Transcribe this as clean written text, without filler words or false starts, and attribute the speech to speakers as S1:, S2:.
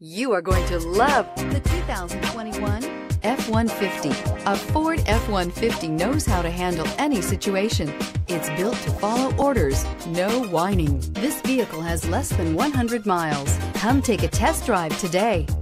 S1: You are going to love the 2021 F-150. A Ford F-150 knows how to handle any situation. It's built to follow orders, no whining. This vehicle has less than 100 miles. Come take a test drive today.